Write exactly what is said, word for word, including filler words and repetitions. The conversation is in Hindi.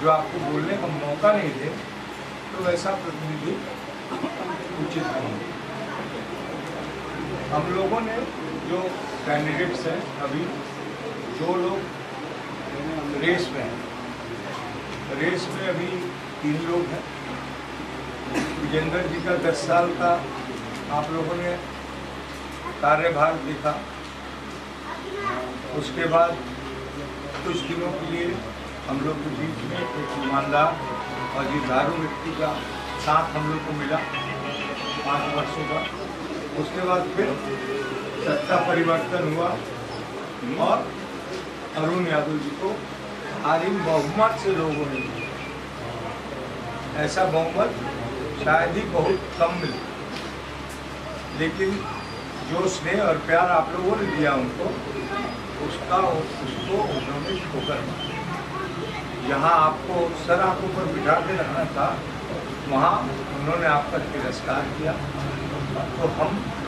जो आपको बोलने का मौका नहीं दे, तो वैसा प्रतिनिधि उचित नहीं है। हम लोगों ने जो कैंडिडेट्स हैं, अभी जो लोग रेस में हैं, रेस में अभी तीन लोग हैं। विजेंद्र जी का दस साल का आप लोगों ने कार्यभार देखा, उसके बाद कुछ दिनों के लिए हम लोग के बीच में एक ईमानदार और जिम्मेदार व्यक्ति का साथ हम लोग को मिला पाँच वर्षों का। उसके बाद फिर सत्ता परिवर्तन हुआ और अरुण यादव जी को भारी बहुमत से लोगों ने दिया। ऐसा बहुमत शायद ही बहुत कम मिले, लेकिन जो स्नेह और प्यार आप लोगों ने दिया उनको, उसका उसको उन्होंने ठोकर मारा। जहाँ आपको सर आंखों पर बिठा के रखना था, वहाँ उन्होंने आपका तिरस्कार किया। तो हम